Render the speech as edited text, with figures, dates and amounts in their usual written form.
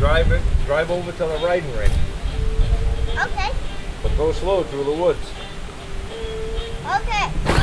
drive over to the riding ring. Okay. But go slow through the woods. Okay.